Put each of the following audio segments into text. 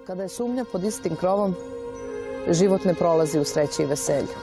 Kada je sumnja pod istim krovom, život ne prolazi u sreći i veselju.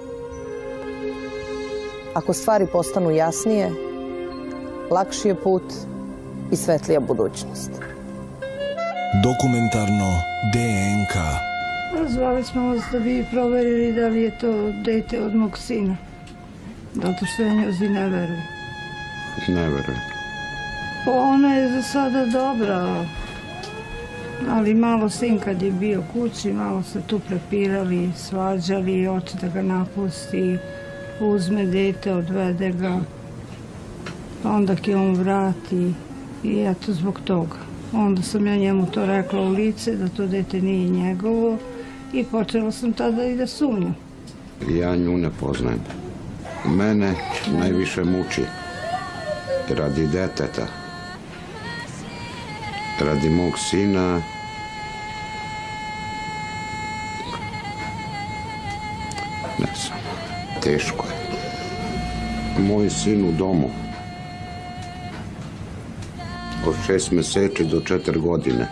Ako stvari postanu jasnije, lakši je put i svetlija budućnost. Dokumentarno DNK. Zvali smo vas da bi proverili da li je to dete od mog sina. Zato što ja njozi ne verujem. Ne verujem. Ona je za sada dobra, ali malo sin kad je bio kući, malo se tu prepirali, svađali, hoće da ga napusti, uzme dete, odvede ga, onda ke on vrati i eto zbog toga. Onda sam ja njemu to rekla u lice da to dete nije njegovo i počela sam tada i da sumnjam. Ja nju ne poznajem. Mene najviše muči radi deteta, radi mog sina. Ne znam, teško je. Moj sin u domu od 6 meseci do 4 godine.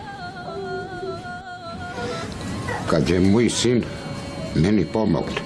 Kad je moj sin meni pomogne.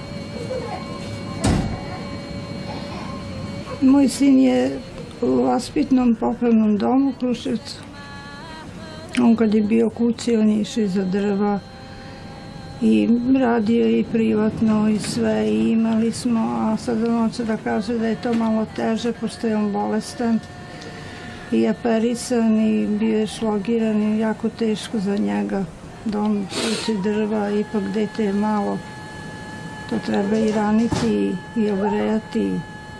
Moj sin je u vaspitnom popravnom domu u Kruševcu. On kad je bio kući, on je išao iza drva i radio i privatno i sve i imali smo, a sad on hoće da kaže da je to malo teže pošto je on bolestan i aperisan i bio je šlogiran i jako teško za njega da on suči drva, ipak dete je malo, to treba i raniti i ogrejati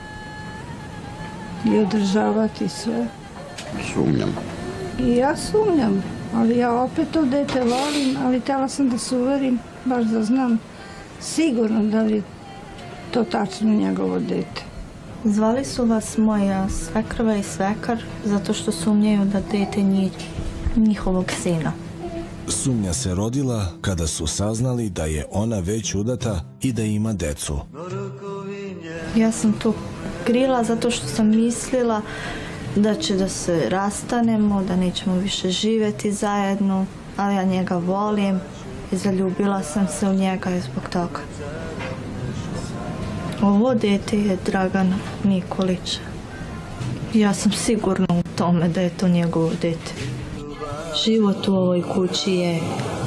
i održavati sve. Sumnjam. I ja sumnjam, ali ja opet to dete volim, ali htjela sam da se uverim, baš da znam sigurno da li je to tačno njegovo dete. Zvali su vas moja svekrva i svekar zato što sumnjaju da dete nije njihovog sina. Sumnja se rodila kada su saznali da je ona već udata i da ima decu. Ja sam to krila zato što sam mislila da će da se rastanemo, da nećemo više živjeti zajedno, ali ja njega volim i zaljubila sam se u njega i zbog toga. Ovo dete je Dragana Nikolića. Ja sam sigurna u tome da je to njegovo dete. Život u ovoj kući je,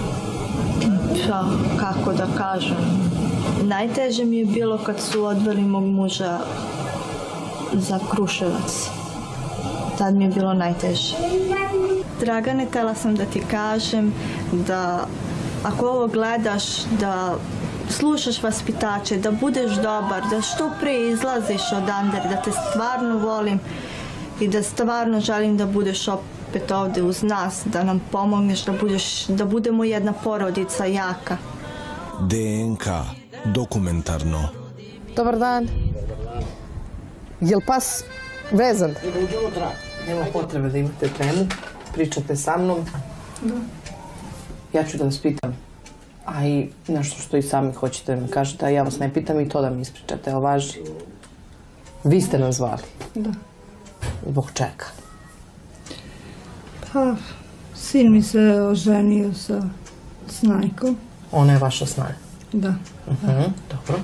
kako da kažem, najteže mi je bilo kad su odveli mog muža za Kruševac. Tad mi je bilo najteže. Dragane, htjela sam da ti kažem da ako ovo gledaš, da slušaš vaspitače, da budeš dobar, da što pre izlaziš odande, da te stvarno volim i da stvarno želim da budeš opet ovde uz nas, da nam pomogneš, da budemo jedna porodica jaka. DNK. Dokumentarno. Dobar dan. Jel pas vezan? Nema potrebe da imate temu, pričate sa mnom. Ja ću da vas pitam, a i nešto što i sami hoćete da mi kažete, a ja vas ne pitam i to da mi ispričate, evo važi. Vi ste nas zvali. Da. Zbog čega? Pa, sin mi se oženio sa Snajkom. Ona je vaša snaga? Da. Dobro.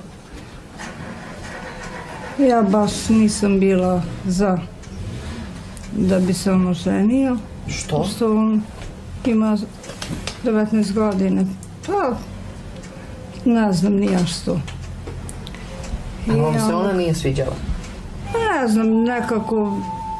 Ja baš nisam bila za da bi se on oženio. Što? Što on ima 19 godina. Pa, ne znam ni ja što. A vam se ona nije sviđala? Ne znam, nekako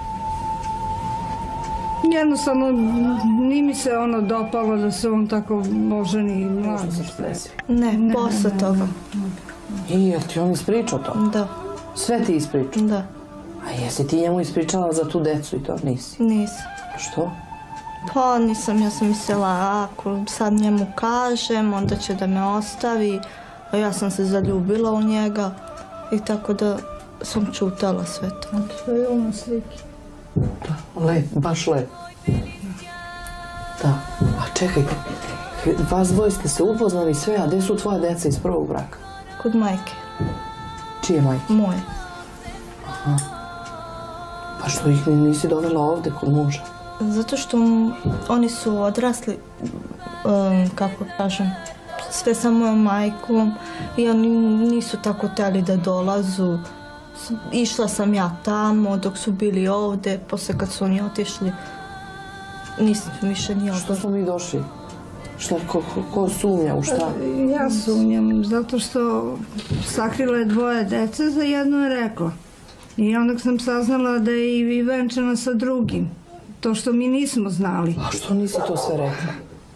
jednostavno nije mi se ono dopalo da se on tako oženi mlad. Ne, posle toga. I jel ti on ispričao to? Da. Sve ti ispričao? Da. A jesi ti njemu ispričala za tu decu i to? Nisi? Nisam. Što? Pa nisam, ja sam mislila ako sad njemu kažem, onda će da me ostavi, a ja sam se zaljubila u njega i tako da sam čutala sve to. To je ono slike. Da, lep, baš lep. Da, a čekajte, vas dvoje ste se upoznali sve, a gde su tvoja deca iz prvog braka? Kod majke. Čije majke? Moje. Aha. Pa što ih nisi dovela ovde kod muža? Zato što oni su odrasli, kako kažem, sve sa mojom majkom i oni nisu tako htjeli da dolazu. Išla sam ja tamo dok su bili ovdje, posle kad su oni otišli, nisam više ni odlazila. Što smo mi došli? Ko sumnja u šta? Ja sumnjam, zato što sakrila je 2 dece, za jedno je rekla. I onda sam saznala da je i venčana sa drugim. To što mi nismo znali. A što nisi to sve rekla?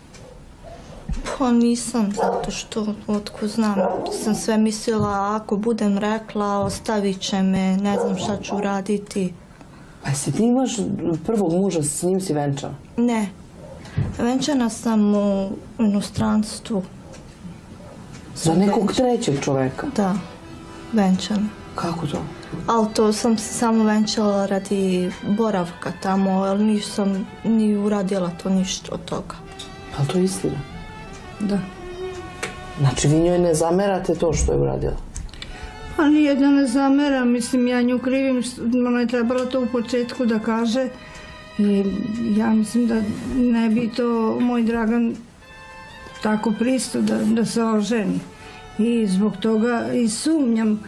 Pa nisam, zato što, otko znam, sam sve mislila, ako budem rekla, ostavit će me, ne znam šta ću raditi. A jesi ti imaš prvog muža, s njim si venčana? Ne, venčana sam u inostranstvu. Za nekog trećeg čoveka? Da, venčana. Kako to? Ali to sam se samo venčala radi boravka tamo, ali nisam ni uradila to ništa od toga. Ali to je istina? Da. Znači vi njoj ne zamerate to što je uradila? Pa nijedna ne zamera, mislim ja nju krivim, ona je trebala to u početku da kaže. I ja mislim da ne bi to moj Dragan tako pristao da se oženi. I zbog toga i sumnjam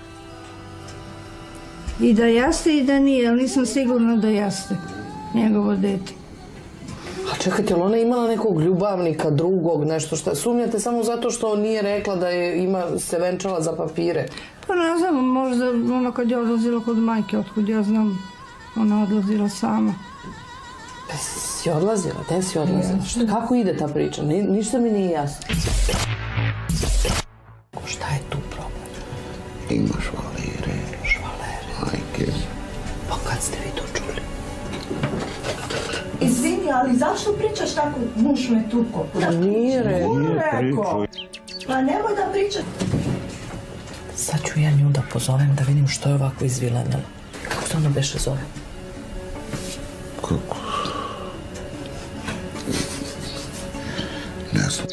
i da jeste i da nije, ali nisam sigurna da jeste njegovo dete. A čekajte, ali ona je imala nekog ljubavnika, drugog, nešto šta? Sumnjate samo zato što nije rekla da je se venčala za papire? Pa ne znam, možda ona kad je odlazila kod majke, otkud ja znam, ona odlazila sama. Si odlazila? Gde si odlazila? Kako ide ta priča? Ništa mi nije jasno. Šta je tu problem? Ima švalere. Švalere? Majke. Pa kad ste vi to čuli? Izvini, ali zašto pričaš tako, muž me tuko? Nije rekao. Pa nemoj da pričaš. Sad ću ja nju da pozovem da vidim što je ovako izvilenila. Kako se ona beše zove? Kako? Ne znam.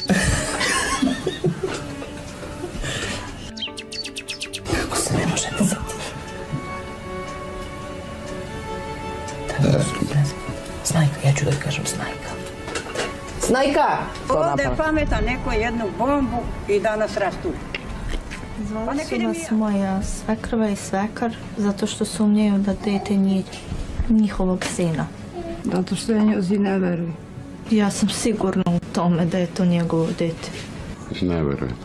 Kako se ne može da sati? Ne znam. Snajka, ja ću da joj kažem Snajka. Snajka! Ovdje je pametan neko jednu bombu i danas rastu. Zvali su nas moja svekrva i svekar zato što sumnjaju da dete nije njihovog sina. Zato što ja njoj ne veruju. Ja sam sigurna u tome da je to njegovo dete. Ne verujem.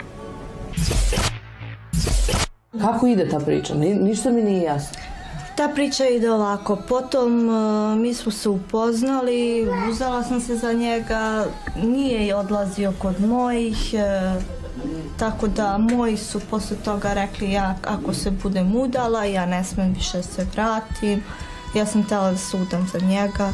Kako ide ta priča? Ništa mi nije jasno. Ta priča ide ovako, potom mi smo se upoznali, uzela sam se za njega, nije odlazio kod mojih, tako da moji su posle toga rekli ja ako se budem udala, ja ne smem više se vratim, ja sam htjela da se udam za njega.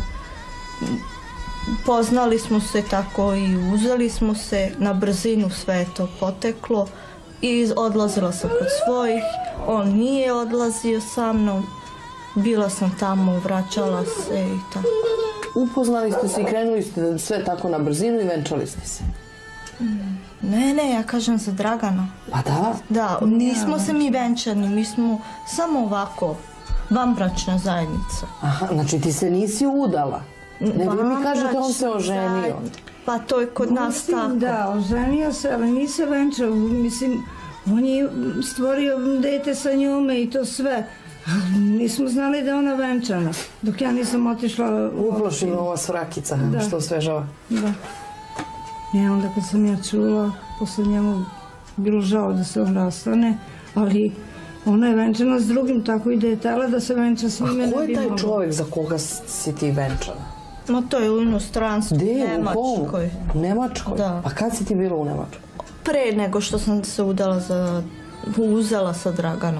Poznali smo se tako i uzeli smo se, na brzinu sve je to poteklo i odlazila sam kod svojih, on nije odlazio sa mnom. Bila sam tamo, vraćala se i tako. Upoznali ste se i krenuli ste sve tako na brzinu i venčali ste se? Ne, ja kažem za Dragana. Pa da? Da, nismo se mi venčani, mi smo samo ovako, vanbračna zajednica. Aha, znači ti se nisi udala? Ne, vi mi kažete on se oženio. Pa to je kod nas tako. Da, oženio se, ali nije se venčao, mislim, on je stvorio dete sa njome i to sve. Nismo znali da je ona venčana, dok ja nisam otišla... Uploši me ova svrakica, što osvežava. Da. I onda kad sam ja čula, posle njemu bilo žao da se on rastane, ali ona je venčana s drugim, tako i da je tela da se venča s njime. A ko je taj čovjek za koga si ti venčana? Ma to je u inostranstvu, u Nemačkoj. U Nemačkoj? Da. A kad si ti bila u Nemačkoj? Pre nego što sam se uzela sa Draganom.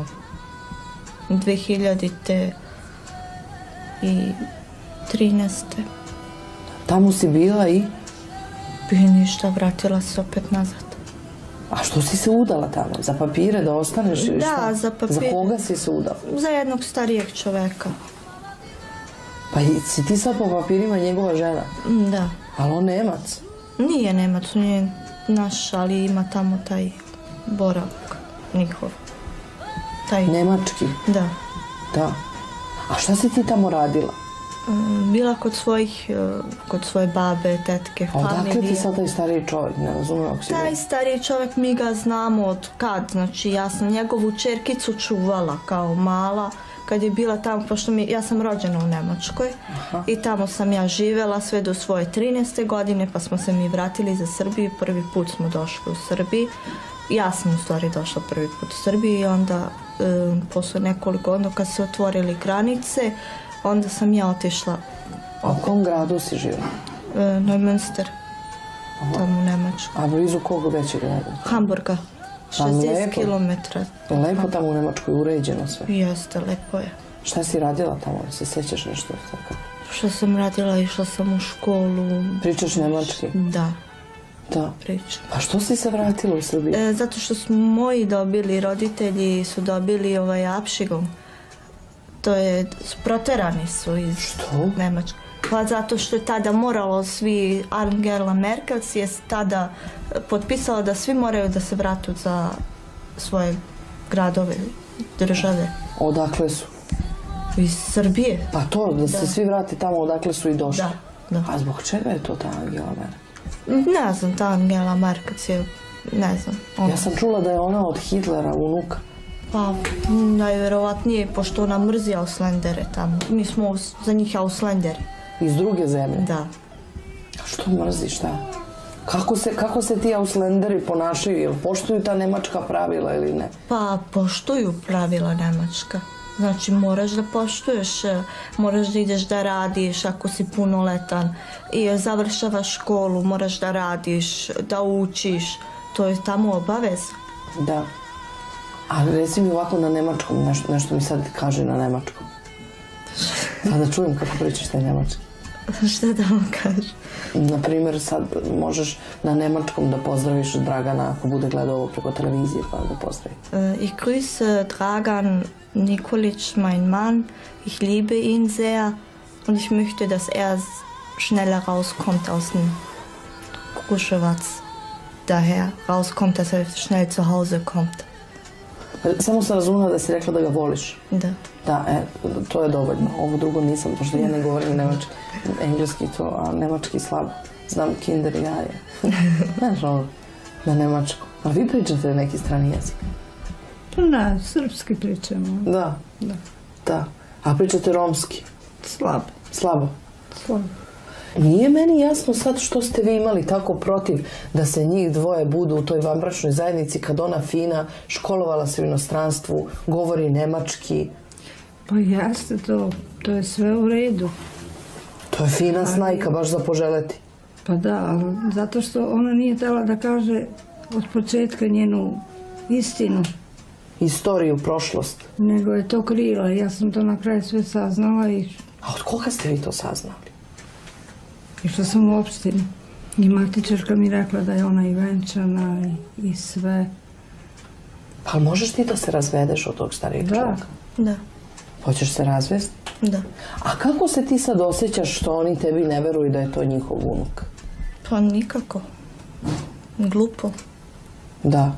2013. Tamo si bila i? I ništa, vratila se opet nazad. A što si se udala tamo? Za papire da ostaneš ili šta? Da, za papire. Za koga si se udala? Za jednog starijeg čoveka. Pa si ti sad po papirima njegova žena? Da. Ali on Nemac? Nije Nemac, nije naš, ali ima tamo taj boravak njihov. Nemački? Da. Da. A šta si ti tamo radila? Bila kod svoje babe, tetke, A odakle ti familije. sad taj stariji čovjek, ne razumijem ako si Taj stariji čovjek, mi ga znamo od kad, znači ja sam njegovu čerkicu čuvala kao mala, kad je bila tamo, pošto ja sam rođena u Nemačkoj i tamo sam ja živjela sve do svoje 13. godine, pa smo se mi vratili za Srbiju, prvi put smo došli u Srbiji. Ja sam u stvari došla prvi put u Srbiju i onda posle nekoliko godina kad se otvorili granice, onda sam ja otišla. A u kom gradu si živjela? Neumünster, tamo u Nemačkoj. A blizu kog većeg grada? Hamburga, 60 kilometra. Je lepo tamo u Nemačkoj, uređeno sve? Jeste, lepo je. Šta si radila tamo, se sjećaš nešto? Što sam radila, išla sam u školu. Pričaš nemački? Da, Da. pričam. Pa što si se vratila u Srbiju? Zato što smo moji dobili, roditelji su dobili apšigom. To je, proterani su iz Nemačke. Pa zato što je tada moralo svi, Angela Merkel si je tada potpisala da svi moraju da se vratu za svoje gradove, države. Odakle su? Iz Srbije. Pa to, da se svi vrati tamo odakle su i došli? Da. A zbog čega je to ta Angela Merkel? Ne znam, ta Angela Merkel je, ne znam. Ja sam čula da je ona od Hitlera, unuka. Pa, najvjerovatnije, pošto ona mrzi Auslendere tamo. Mi smo za njih Auslenderi. Iz druge zemlje? Da. A što mrzi, šta? Kako se ti Auslenderi ponašaju? Jel poštuju ta nemačka pravila ili ne? Pa, poštuju pravila nemačka. Znači, moraš da poštuješ, moraš da ideš da radiš ako si punoletan i završavaš školu, moraš da radiš, da učiš. To je tamo obaveza. Da. A reci mi ovako na nemačkom, nešto mi sad kaže na nemačkom. Sad da čujem kako pričaš taj nemački. Šta da vam kažem? Naprimjer, sad možeš na nemačkom da pozdraviš Dragana ako bude gledao ovo preko televizije, pa da pozdravi. Ich grüße Dragan Nikolic, mein Mann. Ich liebe ihn sehr und ich möchte, dass er schneller rauskommt aus dem Kruševac. Daher rauskommt, dass er schnell zu Hause kommt. Samo sam razumela da si rekla da ga voliš. Da. Da, to je dovoljno. Ovo drugo nisam, pošto ja ne govorim nemački. Engleski to, a nemački slabo. Znam kinder i jaje. Znaš ovo, na nemačku. A vi pričate neki strani jezik? Pa ne, srpski pričamo. Da. A pričate romski? Slabo. Nije meni jasno sad što ste vi imali tako protiv da se njih dvoje budu u toj vanbračnoj zajednici kad ona fina, školovala se u inostranstvu, govori nemački. Pa jeste to je sve u redu. To je fina snajka, baš za poželeti. Pa da, ali zato što ona nije htjela da kaže od početka njenu istinu. Istoriju, prošlost. Nego je to krila. Ja sam to na kraju sve saznala i... A od koga ste vi to saznali? Išla sam u opštinu. I matičarka mi rekla da je ona i venčana i sve. Pa možeš ti da se razvedeš od tog starijeg čovjeka? Da. Hoćeš se razvesti? Da. A kako se ti sad osjećaš što oni tebi ne veruju da je to njihov unuk? Pa nikako. Glupo. Da.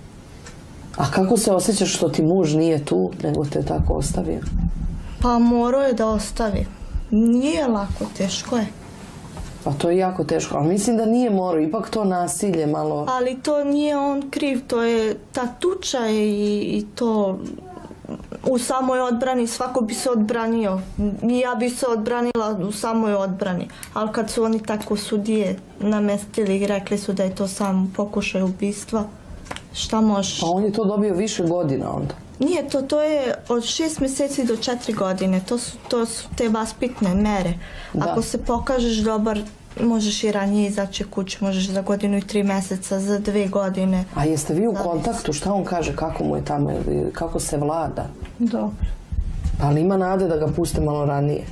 A kako se osjećaš što ti muž nije tu, nego te tako ostavio? Pa morao je da ostavi. Nije lako, teško je. Pa to je jako teško, ali mislim da nije morao, ipak to nasilje malo... Ali to nije on kriv, to je ta tuča i to... U samoj odbrani, svako bi se odbranio. I ja bi se odbranila u samoj odbrani. Ali kad su oni tako sudije namestili i rekli su da je to sam pokušaj ubistva, šta možeš? Pa on je to dobio više godina onda. Nije to je od 6 mjeseci do 4 godine. To su te vaspitne mere. Ako se pokažeš dobar, možeš i ranije izaći kući, možeš za 1 i 3 mjeseca, za 2 godine. A jeste vi u kontaktu? Šta on kaže? Kako mu je tamo? Kako se vlada? Dobro. Ali ima nade da ga puste malo ranije?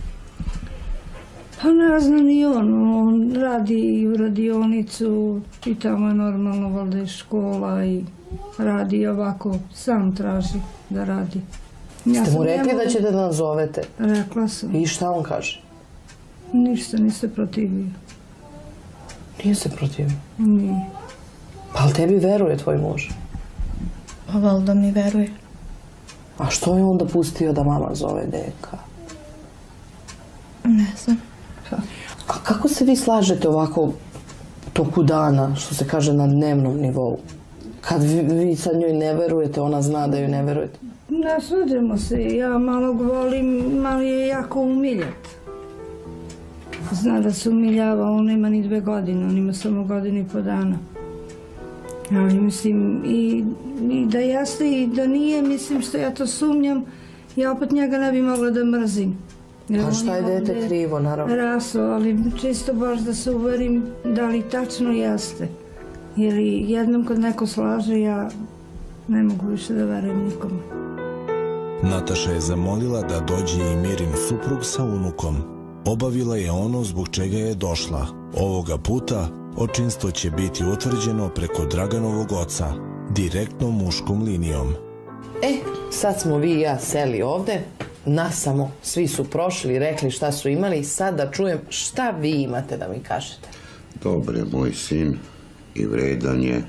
Pa ne znam ni on radi i u radionicu i tamo je normalno valjda i škola i radi ovako, sam traži da radi. Ste mu rekli da ćete da nazovete? Rekla sam. I šta on kaže? Ništa, niste protivio. Nije se protivio? Nije. Pa ali tebi veruje tvoj muž? Pa valjda mi veruje. A što je onda pustio da mama zove deka? Ne znam. A kako se vi slažete ovako toku dana, što se kaže na dnevnom nivou? Kad vi sad njoj ne verujete, ona zna da joj ne verujete. Ne svađamo se, ja malog volim, mali je jako umiljat. Zna da se umiljava, on nema ni 2 godine, on ima samo 1.5 dana. Ali mislim, i da jeste i da nije, mislim što ja to sumnjam, ja opet njega ne bi mogla da mrzim. A šta je dete krivo, naravno? Raso, ali čisto baš da se uverim da li tačno jeste. Jer jednom kad neko slaže, ja ne mogu više da verujem nikome. Nataša je zamolila da dođe i Mirin suprug sa unukom. Obavila je ono zbog čega je došla. Ovoga puta očinstvo će biti utvrđeno preko Draganovog oca, direktnom muškom linijom. Sad smo vi i ja seli ovde, nasamo, svi su prošli, rekli šta su imali, sad da čujem šta vi imate da mi kažete. Dobar je moj sin i vredan je.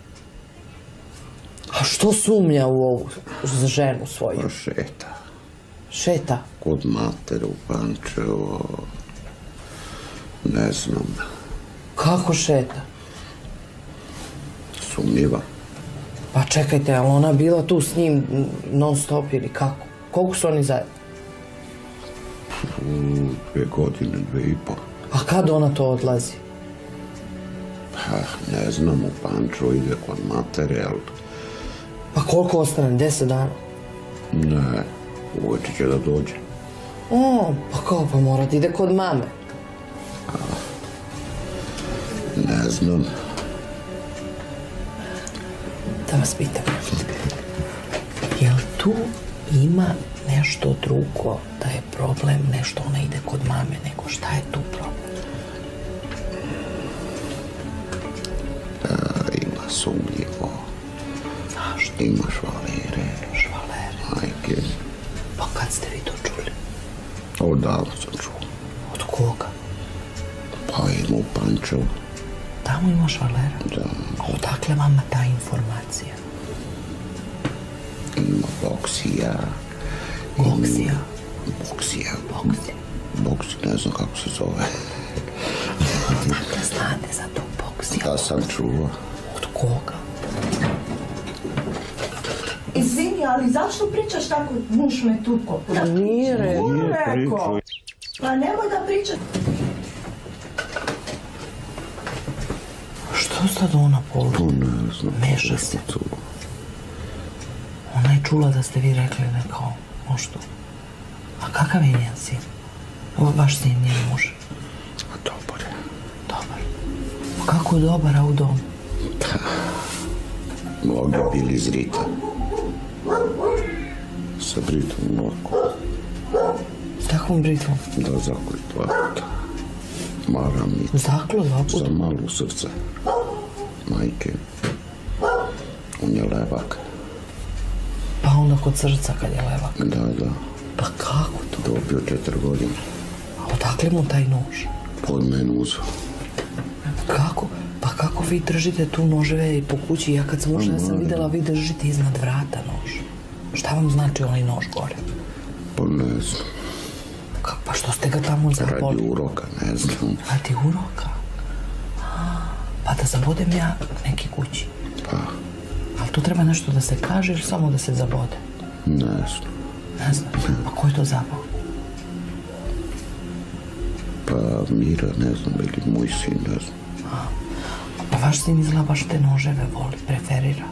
A što sumnja u ovu ženu svoju? Pa šeta. Šeta? Kod matere u Pančevo. Ne znam. Kako šeta? Sumnjiva. Pa čekajte, ali ona bila tu s njim non stop ili kako? Koliko su oni zajedno? 2 godine, 2,5. A kad ona to odlazi? Ne znam, u Pančevo ide kod matere, ali... Pa koliko ostane? 10 dana? Ne, uveče će da dođe. Pa kao, pa mora da ide kod mame. Ne znam. Da vas pitam, jel tu ima nešto drugo, da je problem nešto ona ide kod mame, nego šta je tu problem? Ima sumnjivo. Zašto? Ima švalere. Švalere? Majke. Pa kad ste vi to čuli? Odavno sam čuo. Od koga? Pa ima u Pančevu. Tamo ima švalera? Da. A odakle vama ta informacija? Ima boksija. Boksija? Boksija. Boksija? Boksija, ne znam kako se zove. Dakle, znate za to boksija? Da sam čuo. Od koga? Izvini, ali zašto pričaš tako? Muž me tuko. Nije rekao. Pa nemoj da pričaš. Što sad ona polu? Ne znam. Meša se. Ona je čula da ste vi rekli da kao možda. A kakav je njen sin? Vaš sin, njen muž? Dobar je. Dobar. Pa kako je dobar, a u domu? Mnogi bili iz Rita. Sa Britom u Norku. S takvom Britvom? Da, zakli 2 puta. Maram i Zaklo 2 puta? za malu srce. Majke. On je levak. Pa onda kod srca kad je levak? Da. Pa kako to? Dobio 4 godine. A odakle mu taj nož? Pod mene uzeo. Kako? Pa kako vi držite tu noževe i po kući? Ja kad sam ušla, ja sam videla vi držite iznad vrata nož. Šta vam znači onaj nož gore? Pa ne znam. Pa što ste ga tamo zaboli? Radi uroka, ne znam. Radi uroka? Pa da zabodem ja neki kući? Pa. Ali tu treba nešto da se kaže ili samo da se zabode? Ne znam. Ne znam. Pa ko je to zabao? Pa Mira, ne znam, ili moj sin, ne znam. Pa vaš sin izgleda baš te noževe voli, preferira.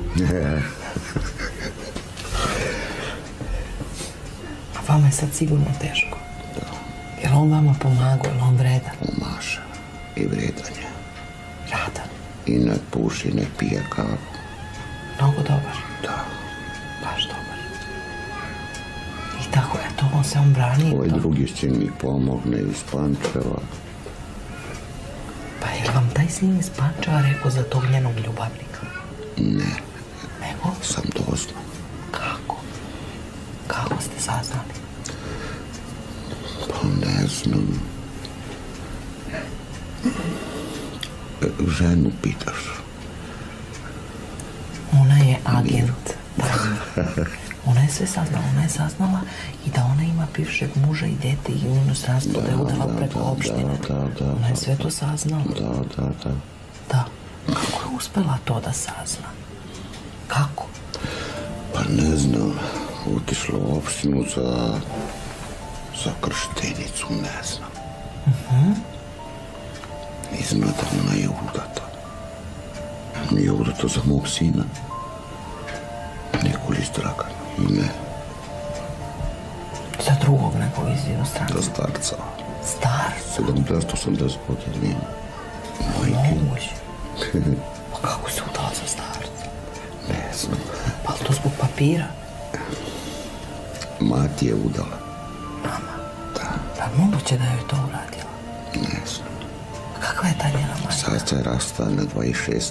A vama je sad sigurno teško. Da. Jel on vama pomagao, jel on vredan? Pomaže. I vredan je. Radan. I ne puši, ne pije kavu. Mnogo dobar. Da. Baš dobar. I tako, eto, on se on brani. Ovaj drugi sin mi pomogne iz Pančeva. Pa je vam taj sin iz Pančeva rekao za tog njenog ljubavnika? Ne. Nego? Sam doznao. Kako? Kako ste saznali? Pa ne znam. Ženu pitaš. Ona je agent. Ona je sve saznala, ona je saznala i da ona ima bivšeg muža i dete i u inostranstvu da je udala preko opštine. Ona je sve to saznala. Da. Kako je uspela to da sazna? Kako? Pa ne znam, otišla u opštinu za krštenicu, ne znam. I zna da ona je udata. Nije udata za mog sina. Nikolić Dragana i ne. Za drugog nekog iz inostranstva? Za starca. Starca? 70-80 godina. Moguće. Pa kako se udala za starca? Ne znam. Pa li to zbog papira? Mati je udala. Mama? Da. Pa moguće da joj to uradila? Ne znam. Kakva je ta njena majka? Sad se rastane 26.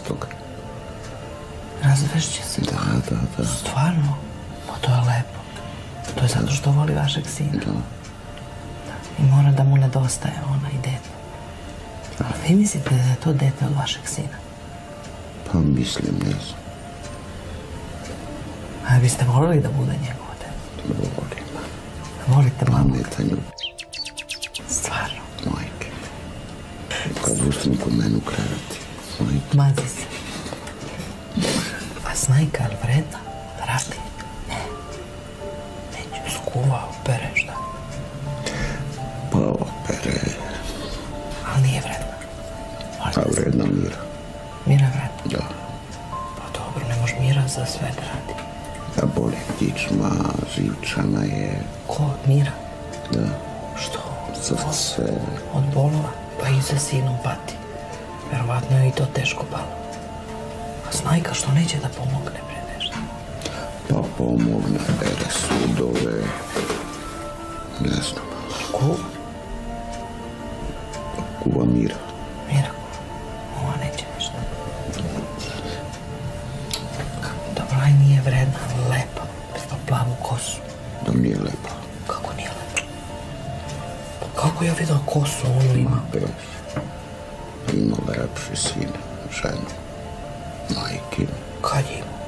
Razvešće se? Da. Stvarno? Pa to je lepo. To je zato što voli vašeg sina. Da. I mora da mu nedostaje ona i dete. Ali vi mislite da je to dete od vašeg sina? Pa mislim, ne znam. A biste volili da bude njegovo dete? Volim. Volite mamu? Ne tanju. Stvarno? Majke. Kad ustim kod mene u kreveti. Majke. Mazi se. A Snajka je li vredna? Radi? Ne. Neću skuva, opere, šta? Pa opere. Ali nije vredna. A vredna Mira. Mira je vredna? Da. Pa dobro, ne može Mira za sve da radi. Da boli kičma, živčana je. Ko? Mira? Da. Što? Srce. Od bolova? Pa i za sinom pati. Verovatno je i to teško palo. A Snajka što neće da pomogne pre nešto? Pa pomogne, bere sudove. Ne znam. Kuva? Kuva Mira. Mira, ova neće ništa. Dobro, aj nije vredna, lepa. Pa plavu kosu. Da nije lepa. Kako nije lepa? Pa kako ja vidio kosu onu ima? Bez. Ima lepši sin, ženu. Majke. Kad je ima?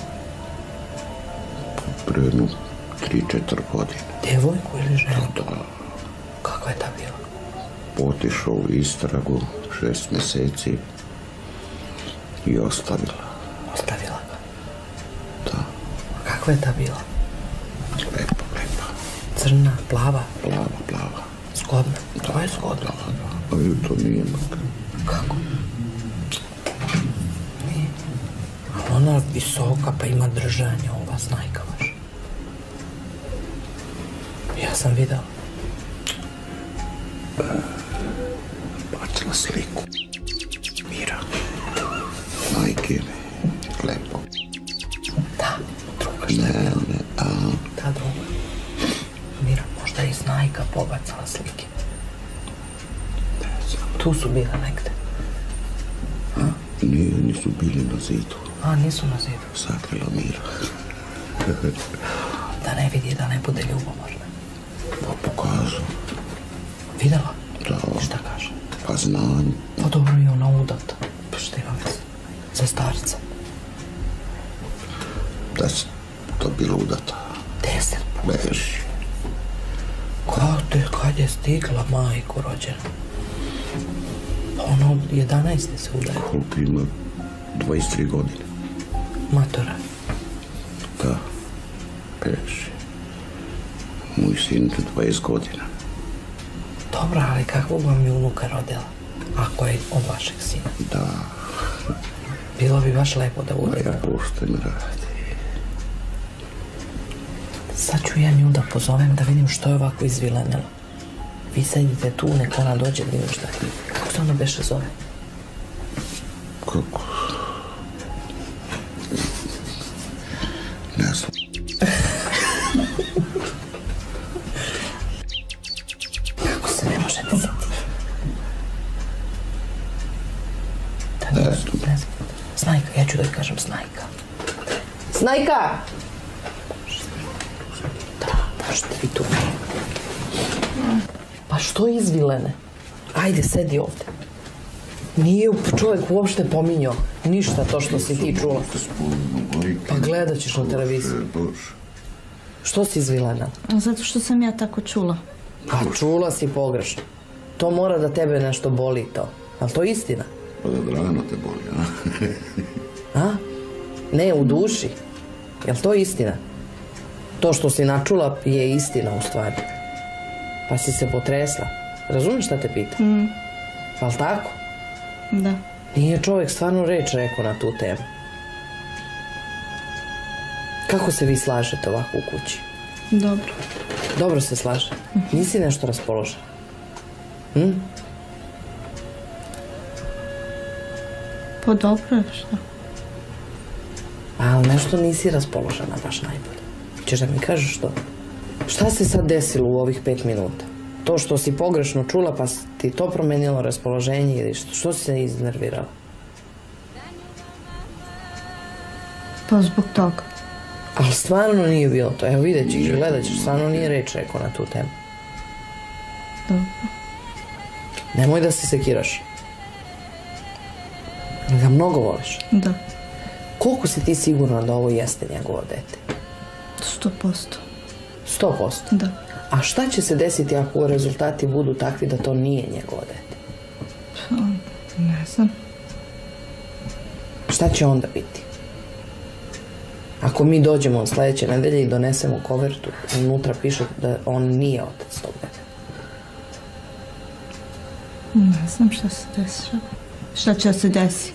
Pre jednu 3-4 godine. Devojku ili ženu? Da. Kakva je ta bila? Otišao u istragu 6 meseci i ostavila. Ostavila ga? Da. A kakva je ta bila? Lepa. Crna, plava? Plava. Zgodna? To je zgodno. Pa to nije makar. Kako? Nije. A ona visoka pa ima držanje, ova Snajka vaša. Ja sam videla. Bacila sliku. Mira. Majke. Lepo. Da, druga šta je bila? Ne. Ta druga. Mira, možda i Snajka pobacala slike. Tu su bile negde. Nisu bili na zidu. A, nisu na zidu. Sakrila Mira. Da ne vidi, da ne bude ljubomorna. Pa pokažu. Videla? Da. Šta kaže? Pa znam. Pa dobro je ona udata. Pa šta ima veze? Za starca. Da si to bila udata. 10 puta. Beži. Kad je stigla majku rođena? Ono, 11. se udaje. Koliko ima? 23 godine. Matora. Da. Beži. Moj sin 20 godina. Dobro, ali kakvog vam je unuka rodila? Ako je od vašeg sina. Da. Bilo bi baš lepo da A bude. ja pošten radi. Sad ću ja nju da pozovem da vidim što je ovako izvilenilo. Vi sedite tu, nek ona dođe da vidim šta je. Kako se ona beše zove? Kako? Ne znam. Kako se ne možete sjetiti? Ne znam. Ne znam. Snajka, ja ću da joj kažem Snajka. Snajka! Da, možete vi tu. Pa što izvilene? Ajde, sedi ovde. Nije čovjek uopšte pominjao ništa to što si ti čula. Pa gledat ćeš na televiziji. Što si izvilena? Zato što sam ja tako čula. A čula si pogrešno. To mora da tebe nešto boli to. Ali to je istina. Pa da Dragana te boli, a? A? Ne, u duši. Jel to istina? To što si načula je istina u stvari. Pa si se potresla. Razumiješ šta te pita? Jel tako? Da. Nije čovjek stvarno reč rekao na tu temu. Kako se vi slažete ovako u kući? Dobro. Dobro se slaže. Nisi nešto raspoložen? Pa dobro je, šta? Ali nešto nisi raspoložena baš najbolje. Češ da mi kažeš što? Šta se sad desilo u ovih 5 minuta? To što si pogrešno čula pa ti to promenilo raspoloženje ili što si se iznervirala? Pa zbog toga. Ali stvarno nije bilo to. Evo vidjet ćeš, gledat ćeš, stvarno nije reč rekao na tu temu. Dobro. Nemoj da se sekiraš. Ga mnogo voliš. Da. Koliko si ti sigurna da ovo jeste njegovo dete? 100%. 100%? Da. A šta će se desiti ako rezultati budu takvi da to nije njegovo dete? Ne znam. Šta će onda biti? Ako mi dođemo od sljedeće nedelje i donesemo kovertu, unutra piše da on nije otac tog deteta. Ne znam šta se desi. Šta će se desiti?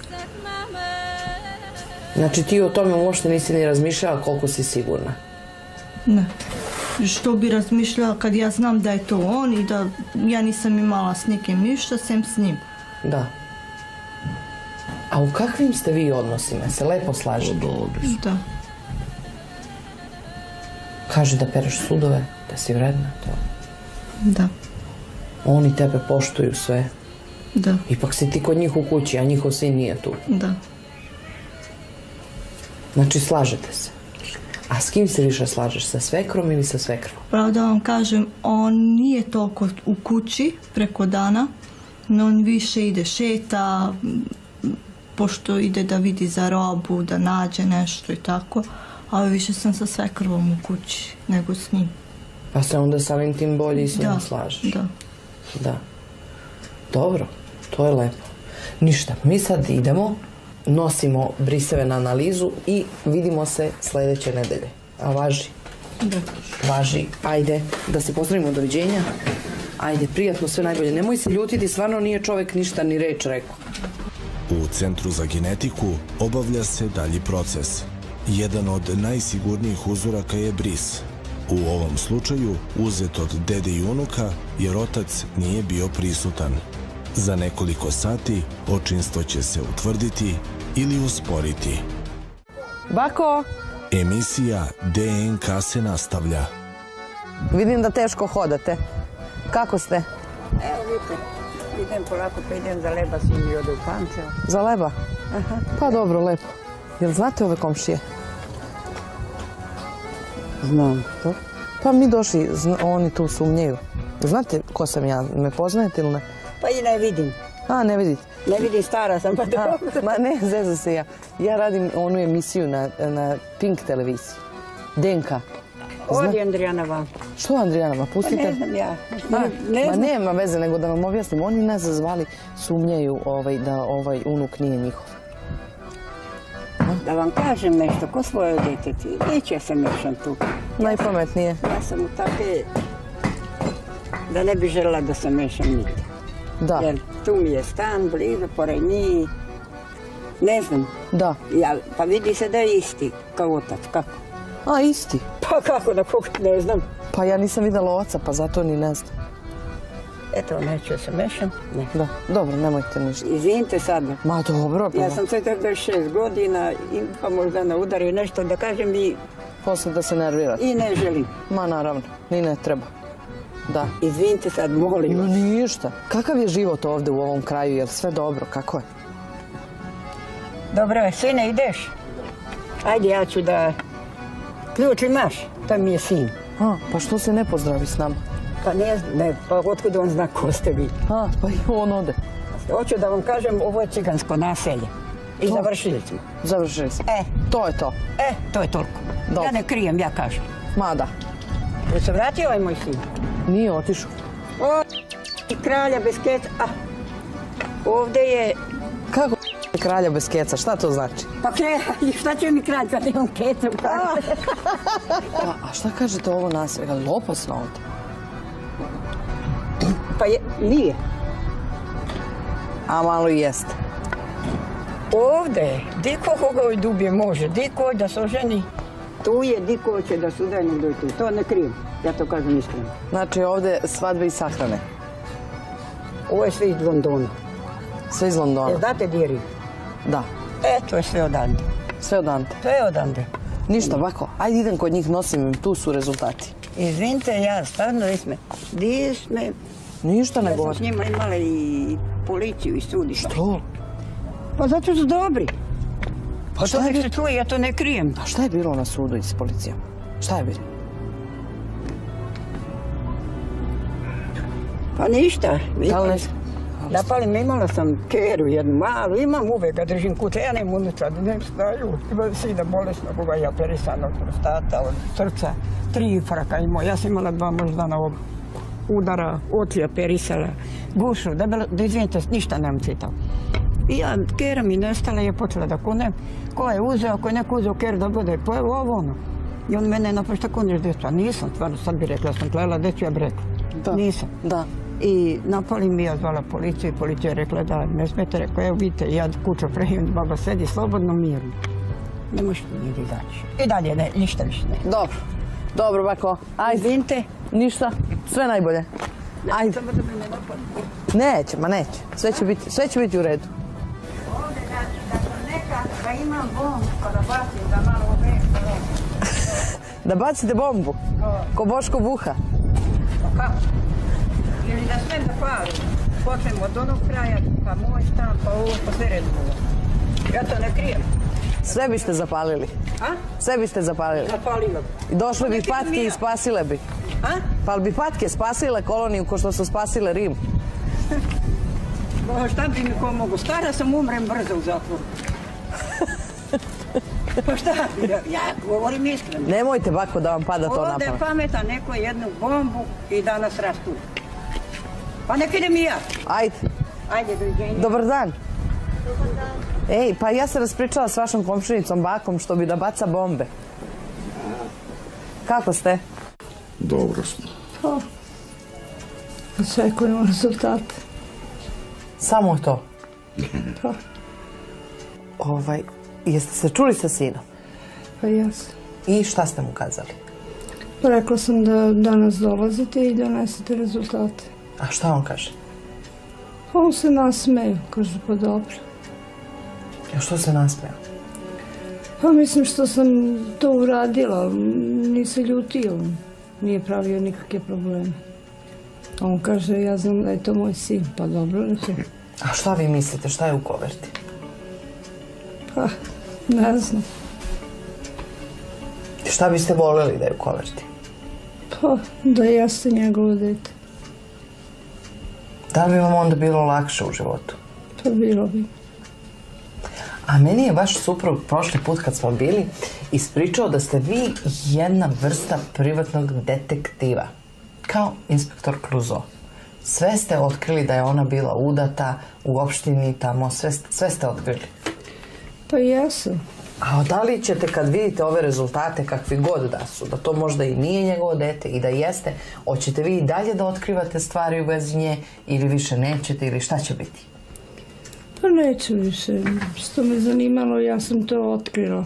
Znači ti o tome uopšte nisi ni razmišljala koliko si sigurna? Ne. Što bi razmišljala kad ja znam da je to on i da ja nisam imala s nikim ništa, sem s njim. Da. A u kakvim ste vi odnosima? Se lepo slažete? Da. Kaže da pereš sudove, da si vredna, to. Da. Oni tebe poštuju sve. Da. Ipak si ti kod njih u kući, a njihov sin nije tu. Da. Znači slažete se. A s kim se više slažeš? Sa svekrom ili sa svekrvom? Pravo da vam kažem, on nije toliko u kući preko dana, no on više ide šeta, pošto ide da vidi za robu, da nađe nešto i tako, ali više sam sa svekrvom u kući nego s njim. Pa se onda samim tim bolje i s njim slažeš? Da. Da. Dobro, to je lepo. Ništa, mi sad idemo, nosimo briseve na analizu i vidimo se sljedeće nedelje. A važi? Da. Važi. Ajde, da se pozdravimo, doviđenja. Ajde, prijatno, sve najbolje. Nemoj se ljutiti, stvarno nije čovjek ništa ni reč rekao. U Centru za genetiku obavlja se dalji proces. Jedan od najsigurnijih uzoraka je bris. U ovom slučaju uzet od dede i unuka jer otac nije bio prisutan. Za nekoliko sati očinstvo će se utvrditi ili usporiti. Bako! Emisija DNK se nastavlja. Vidim da teško hodate. Kako ste? Evo vidite, idem polako pa idem za leba, sin mi ode u Pančevo. Za leba? Aha. Pa dobro, lepo. Jel znate ove komšije? Znam. Pa mi došli, oni tu sumnjaju. Znate ko sam ja? Me poznajete ili ne? Pa i ne vidim. A, ne vidite? Ne vidim, stara sam pa dobro. Ma ne, zezam se ja. Ja radim onu emisiju na Pink televiziji. DNK. Ovdje Andrijana vam. Što Andrijanama? Pustite. Pa ne znam ja. Ma nema veze, nego da vam objasnim. Oni nas zvali, sumnjaju da ovaj unuk nije njihov. Da vam kažem nešto, ko svoje djeteti, neće se mešam tu. Najpametnije. Ja sam u takve, da ne bi željela da se mešam nigdje. Da. Jer tu mi je stan, blizu, pored njih. Ne znam. Da. Pa vidi se da je isti kao otac, kako? A, isti? Pa kako da koga ne znam. Pa ja nisam vidjela oca, pa zato ni ne znam. Eto, neću se mešam. Ne. Da, dobro, nemojte ništa. Izvinite sad. Ma dobro. Ja sam 46 godina i pa možda na udaru nešto da kažem i... Posle da se nervirate. I ne želim. Ma naravno, ni ne treba. Da. Izvinite sad, molim vas. Ništa. Kakav je život ovdje u ovom kraju? Je li sve dobro? Kako je? Dobro je, sine, ideš? Ajde, ja ću da... Ključ imaš? To mi je sin. A, pa što se ne pozdravi s nama? Pa ne znam, ne, pa otkud on zna ko ste vi? A, pa i on ode. Hoću da vam kažem, ovo je cigansko naselje. I završili smo. Završili smo. E. To je to. To je toliko. Dobro. Ja ne krijem, ja kažem. Mada. Je se vratio ovaj moj sin? Nije otišao. O, kralja bez keca. Ovde je... Kako kralja bez keca? Šta to znači? Pa šta će mi kralj kad imam keca u kralju? A šta kažete ovo naselje? Je li opasno ovdje? Pa nije. A malo i jeste. Ovde, diko koga dubje može, diko da se oženi, tu je diko će da se udaje nek tu. To ne krijem, ja to kažem iskreno. Znači ovdje svadbe i sahrane? Ovo je sve iz Londona. Sve iz Londona? Znate gdje je Rim? Da. To je sve odande. Sve odande? Sve odande. Ništa, bako, ajde idem kod njih, nosim im, tu su rezultati. Izvinite, ja stvarno di sme... Ništa ne Ja sam govori. s njima imala i policiju i sudišta. Što? Pa zato su dobri. Pa šta to je nek bilo? se čuje, ja to ne krijem. A šta je bilo na sudu i s policijom? Šta je bilo? Pa ništa. Da li ne... Napali me, imala sam keru jednu malu, imam uvek ga držim kuće, ja nemam unutra, ne staju. Imam sina bolesnog, ja perisanog prostata, od srca, 3 fraka imao. Ja sam imala 2 moždana udara, otlija perisala, gušu, debelo, da izvinite, ništa nemam citao. I ja, kera mi nestala, je počela da kunem. Ko je uzeo, ako je neko uzeo keru da bude, pa evo ovo ono. I on mene napao, šta kuneš djeca? Nisam, stvarno, sad bi rekla, sam klela, djecu ja bi rekla. Nisam. Da. I napali mi, ja zvala policiju i policija je rekla da ne smete, rekao, evo vidite, ja kuću prejim, baba sedi slobodno, mirno. Ne možete nigdje izaći. I dalje, ne, ništa više ne. Dobro. Dobro, bako. Ajde. Izvinite. Ništa. Sve najbolje. Ajde. Samo da me ne napali. Neće, ma neće. Sve će biti u redu. Ovdje, da sam neka, da imam bombu, pa da bacim, da malo obreću. Da bacite bombu? Ko Boško Buha? Pa kako? Ili da sve zapalim. Počnem od onog kraja, pa moj stan, pa ovo po sredu. Ja to ne krijem. Sve biste zapalili? A? Sve biste zapalili? Zapalila. I došle bi patke i spasile bi? A? Pa li bi patke spasile koloniju ko što su spasile Rim? Šta bi mi ko mogu? Stara sam, umrem brzo u zatvoru. Pa šta? Ja govorim iskreno. Nemojte, bako, da vam pada to na Ovdje je pamet. pametan neko jednu bombu i danas rastu. Pa nek idem i ja. Ajde. Ajde, doviđenja. Dobar dan. Ej, pa ja se raspričala s vašom komšinicom bakom što bi da baca bombe. Kako ste? Dobro smo. Očekujemo rezultate. Samo to? Pa. Jeste se čuli sa sinom? Pa jesam. I šta ste mu kazali? Pa rekla sam da danas dolazite i donesete rezultate. A šta on kaže? On se nasmeju, kaže pa dobro. A što se nasmeo? Pa mislim što sam to uradila, nije se ljutio, nije pravio nikakve probleme. On kaže, ja znam da je to moj sin, pa dobro, rekao. A šta vi mislite, šta je u koverti? Pa, ne znam. Šta biste voljeli da je u koverti? Pa, da jeste njegovo dete. Da li bi vam onda bilo lakše u životu? Pa bilo bi. A meni je vaš suprug prošli put kad smo bili ispričao da ste vi jedna vrsta privatnog detektiva. Kao inspektor Clouseau. Sve ste otkrili da je ona bila udata u opštini tamo, sve ste otkrili. Pa jesam. A da li ćete kad vidite ove rezultate kakvi god da su, da to možda i nije njegovo dete i da jeste, hoćete vi i dalje da otkrivate stvari u vezi nje ili više nećete ili šta će biti? Pa neću više. Što me zanimalo, ja sam to otkrila.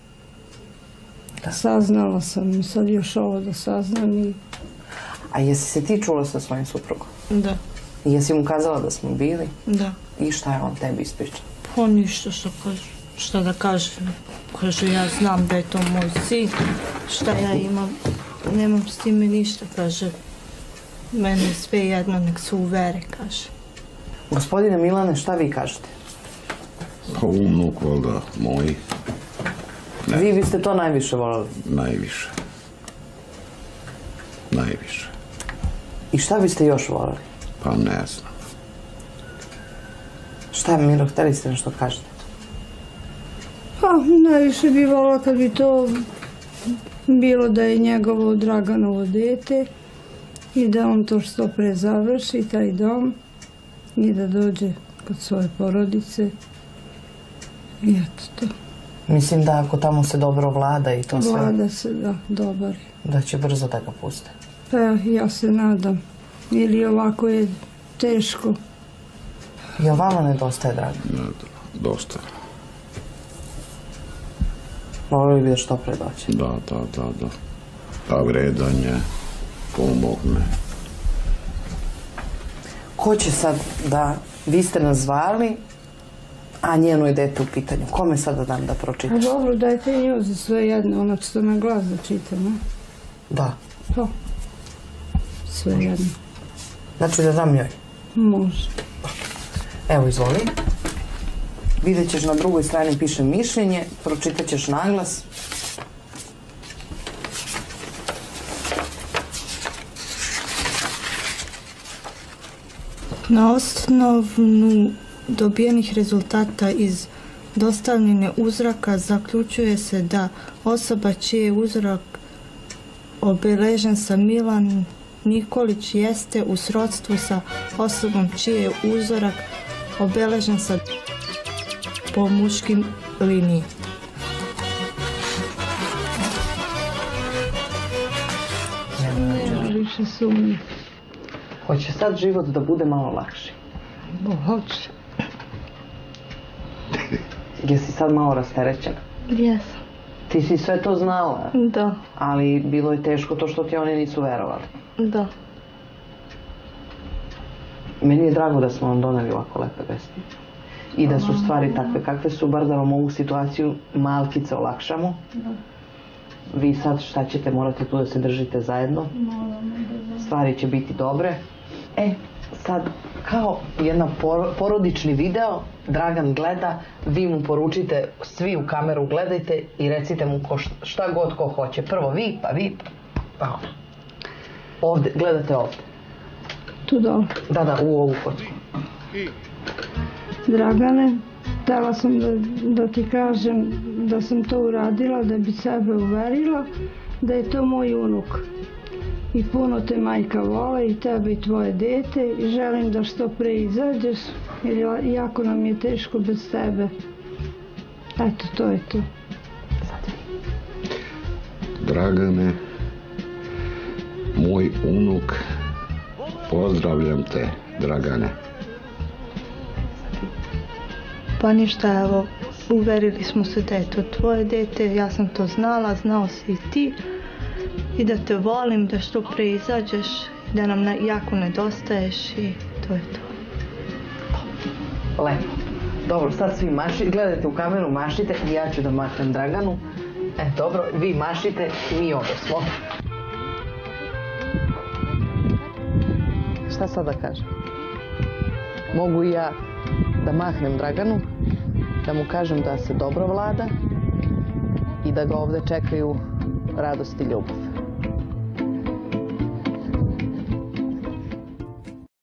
Saznala sam, sad još ovo da saznam i... A jesi se ti čula sa svojim suprugom? Da. I jesi mu kazala da smo bili? Da. I šta je on tebi ispričao? Pa ništa što kaže. Šta da kažem? Kaže, ja znam da je to moj sin. Šta ja imam? Nemam s time ništa, kaže. Meni je sve jedno, nek se uvere, kaže. Gospodine Milane, šta vi kažete? Pa unuk, valjda, moj. Vi biste to najviše voljeli? Najviše. Najviše. I šta biste još voljeli? Pa ne znam. Šta, Miro, hteli ste nešto kažete? Pa, najviše bi volila kad bi to bilo da je njegovo Draganovo dete i da on to što pre završi, taj dom, i da dođe kod svoje porodice. I eto to. Mislim da ako tamo se dobro vlada i to sve, Vlada se, da, dobar je. da će brzo da ga puste. Pa ja se nadam. Ili ovako je teško. Jel vama nedostaje Dragan? Dosta. Volili bi da što pre doći. Da. Da vredanje pomogne. Ko će sad da, vi ste nas zvali, a njeno je dete u pitanju. Kome sad da dam da A pročitaš? dobro, dajte nju za sve jedno, ono što na glas da čita, ne? Da. To. Sve jedno. Znači da dam njoj. Može. Evo, izvoli. Vidjet ćeš na drugoj strani piše mišljenje, pročitat ćeš naglas. Na osnovu dobijenih rezultata iz dostavljene uzoraka zaključuje se da osoba čiji je uzorak obeležen sa Milan Nikolić jeste u srodstvu sa osobom čiji je uzorak obeležen sa po muškim liniji. Više sumnje. Hoće sad život da bude malo lakši. Hoće. Jesi sad malo rasterećena? Jesam. Ti si sve to znala, Da, ali bilo je teško to što ti oni nisu verovali. da. Meni je drago da smo vam doneli ovako lepe vesti. I da su stvari takve kakve su, bar da vam ovu situaciju malkice olakšamo. Vi sad šta ćete, morate tu da se držite zajedno. Stvari će biti dobre. Sad, kao jedan porodični video, Dragan gleda, vi mu poručite, svi u kameru gledajte i recite mu šta god ko hoće. Prvo vi, pa ona. Ovde, gledate ovde. Tu dole. Da, u ovu kocku. Dragane, htjela sam da ti kažem da sam to uradila da bi sebe uverila da je to moj unuk. I puno te majka vole i tebe i tvoje dete i želim da što pre izađeš jer jako nam je teško bez tebe. Eto, to je to. Dragane, moj unuk, pozdravljam te, Dragane. Pa ništa, evo, uverili smo se da je to tvoje dete, ja sam to znala, znao si i ti. I da te volim, da što pre izađeš, da nam jako nedostaješ i to je to. Lepo. Dobro, sad svi mašite, gledajte u kameru, mašite i ja ću da mahnem Draganu. Dobro, vi mašite i mi ovdje smo. Šta sad da kažem? Mogu i ja da mahnem Draganu, da mu kažem da se dobro vlada i da ga ovdje čekaju radost i ljubav.